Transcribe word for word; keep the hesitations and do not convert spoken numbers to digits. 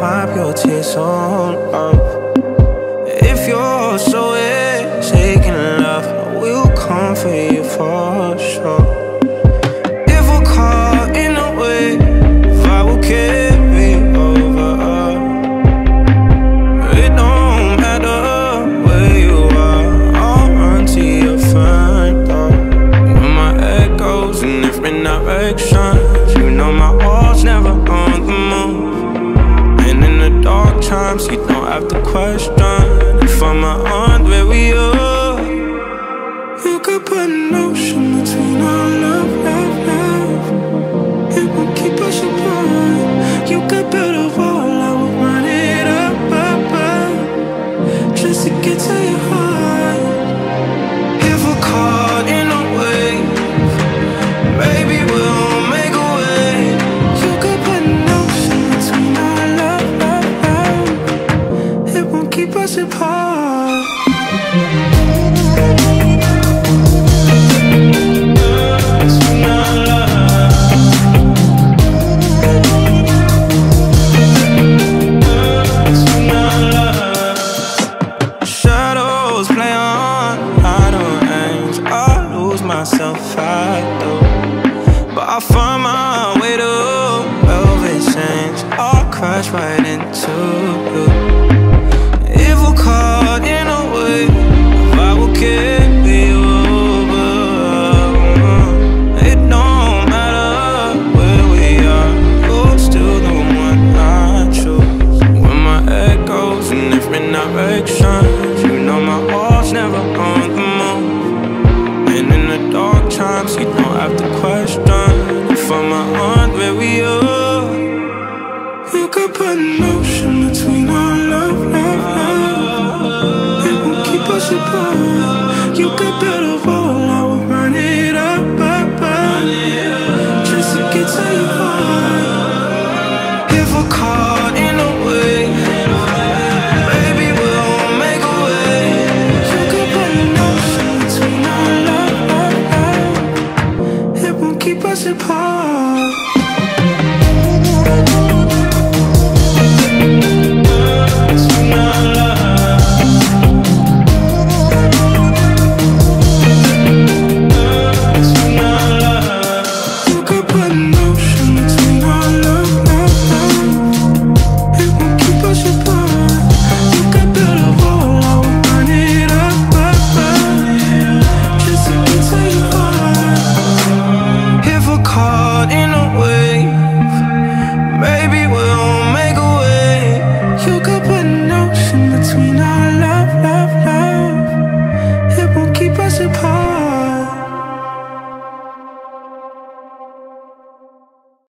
wipe your tears on love. If you're so taking love, I will come for you for sure. If we're caught in a wave, I will carry over. It don't matter where you are, I'll run to your front door. When my head goes in different directions, you know my heart's never on the move. And in the dark times, you don't have to question if I'm around where we are. You could put an ocean between our love, love, love. It won't keep us apart. You could build a wall, I will run it up, up, up, just to get to your heart. If we're caught in a wave, baby, we'll make a way. You could put an ocean between our love, love, love. It won't keep us apart. Shadows play on, I don't aim, I lose myself, I do. But I find my way to velvet chains, I'll crash right into you. If we're caught in a wave, I will carry you over. It don't matter where we are, you're still the one I choose. When my head goes in different directions, you know my heart's never on the move. And in the dark times, you don't have to question if I'm around where we are. You could put an ocean between our love, love, love. It won't keep us apart. You could build a wall, I will run it up, up, up, just to get to your heart. If we're caught in a wave, baby, we'll make a way. You could put an ocean between our love, love, love. It won't keep us apart.